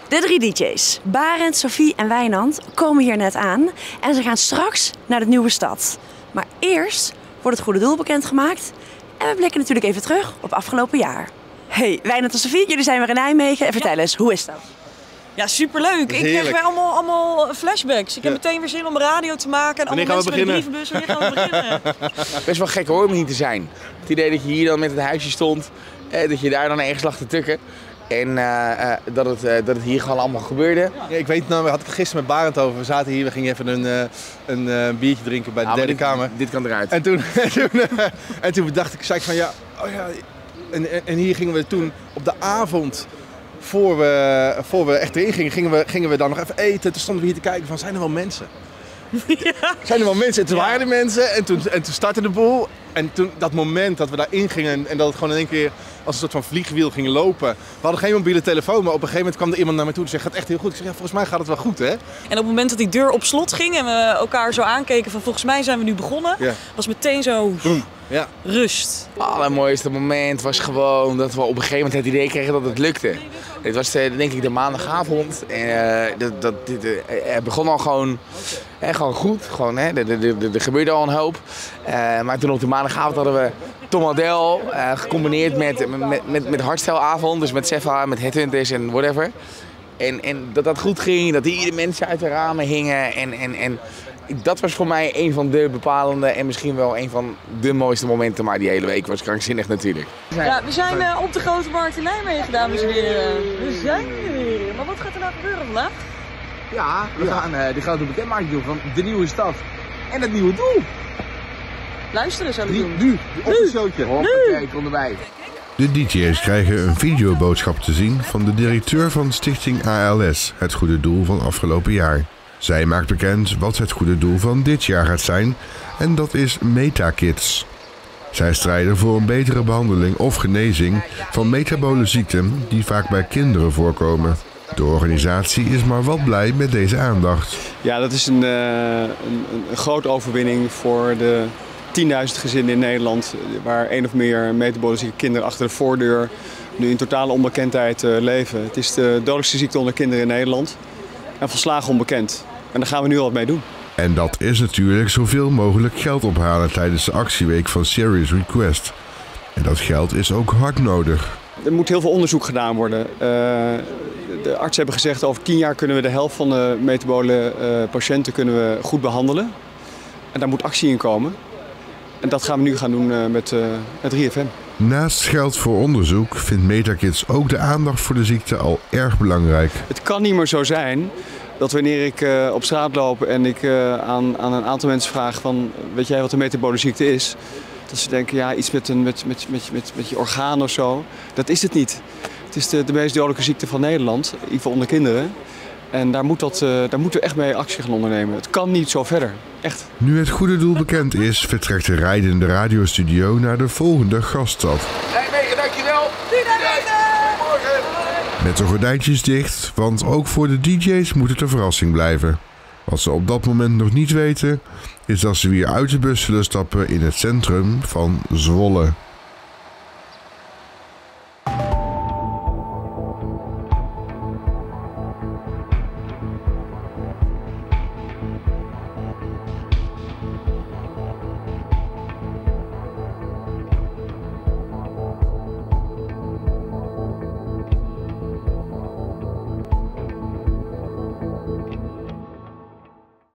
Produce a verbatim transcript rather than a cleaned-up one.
De drie D J's, Barend, Sophie en Wijnand, komen hier net aan en ze gaan straks naar de nieuwe stad. Maar eerst wordt het goede doel bekendgemaakt en we blikken natuurlijk even terug op afgelopen jaar. Hey, Wijnand en Sophie, jullie zijn weer in Nijmegen en vertel eens, hoe is dat? Ja, superleuk. Ik krijg weer allemaal, allemaal flashbacks. Ik heb ja. meteen weer zin om radio te maken en Wanneer allemaal mensen gaan we met een brievenbus. Wanneer gaan we beginnen? Best wel gek hoor, om hier te zijn. Het idee dat je hier dan met het huisje stond, eh, dat je daar dan ergens lag te tukken. En uh, uh, dat, het, uh, dat het hier gewoon allemaal gebeurde. Ja, ik weet, nou, had ik gisteren met Barend over. We zaten hier, we gingen even een, uh, een uh, biertje drinken bij de ah, derde dit, kamer. Dit kan eruit. En toen, en toen, uh, en toen dacht ik, zei ik van ja, oh ja. En, en, en hier gingen we toen op de avond, voor we, voor we echt erin gingen, gingen we, gingen we dan nog even eten. Toen stonden we hier te kijken van, zijn er wel mensen? Ja. Zijn er wel mensen? En toen ja. waren er mensen en toen, en toen startte de boel. En toen, dat moment dat we daarin gingen en, en dat het gewoon in één keer als een soort van vliegwiel ging lopen. We hadden geen mobiele telefoon, maar op een gegeven moment kwam er iemand naar me toe en zei, gaat echt heel goed. Ik zei, ja, volgens mij gaat het wel goed, hè? En op het moment dat die deur op slot ging en we elkaar zo aankeken van, volgens mij zijn we nu begonnen, ja. was meteen zo ja. rust. Het allermooiste moment was gewoon dat we op een gegeven moment het idee kregen dat het lukte. Dit was de, denk ik de maandagavond en uh, dat, dat, dit, uh, het begon al gewoon, uh, gewoon goed. Gewoon, hè, er gebeurde al een hoop. Uh, maar toen op de maandagavond hadden we Tom Adel uh, gecombineerd met, met, met, met hardstyleavond, dus met Sefa, met Headhunters en whatever. En, en dat dat goed ging, dat hier de mensen uit de ramen hingen. En, en, en dat was voor mij een van de bepalende en misschien wel een van de mooiste momenten. Maar die hele week was krankzinnig natuurlijk. Ja, we zijn uh, op de Grote Markt in Nijmegen, dames en heren. We zijn er weer. Maar wat gaat er nou gebeuren vandaag? Ja, we ja. gaan uh, de grote bekendmaking doen van de nieuwe stad en het nieuwe doel. Luisteren zullen we doen. Nu, op een showtje. Hoppakee, kom erbij. De D J's krijgen een videoboodschap te zien van de directeur van Stichting A L S, het goede doel van afgelopen jaar. Zij maakt bekend wat het goede doel van dit jaar gaat zijn en dat is MetaKids. Zij strijden voor een betere behandeling of genezing van metabole ziekten die vaak bij kinderen voorkomen. De organisatie is maar wat blij met deze aandacht. Ja, dat is een, uh, een, een grote overwinning voor de tienduizend gezinnen in Nederland waar één of meer metabole zieke kinderen achter de voordeur nu in totale onbekendheid uh, leven. Het is de dodelijkste ziekte onder kinderen in Nederland en volslagen onbekend. En daar gaan we nu al wat mee doen. En dat is natuurlijk zoveel mogelijk geld ophalen tijdens de actieweek van Serious Request. En dat geld is ook hard nodig. Er moet heel veel onderzoek gedaan worden. Uh, de artsen hebben gezegd over tien jaar kunnen we de helft van de metabole uh, patiënten kunnen we goed behandelen. En daar moet actie in komen. En dat gaan we nu gaan doen uh, met uh, het drie F M. Naast geld voor onderzoek vindt MetaKids ook de aandacht voor de ziekte al erg belangrijk. Het kan niet meer zo zijn dat wanneer ik uh, op straat loop en ik uh, aan, aan een aantal mensen vraag van, weet jij wat een metabole ziekte is? Dat ze denken, ja, iets met, een, met, met, met, met, met je orgaan of zo. Dat is het niet. Het is de, de meest dodelijke ziekte van Nederland, in ieder geval onder kinderen. En daar, moet dat, uh, daar moeten we echt mee actie gaan ondernemen. Het kan niet zo verder. Echt. Nu het goede doel bekend is, vertrekt de rijdende radiostudio naar de volgende gaststad. Nijmegen, dankjewel. Morgen. Met de gordijntjes dicht, want ook voor de D J's moet het een verrassing blijven. Wat ze op dat moment nog niet weten, is dat ze weer uit de bus zullen stappen in het centrum van Zwolle.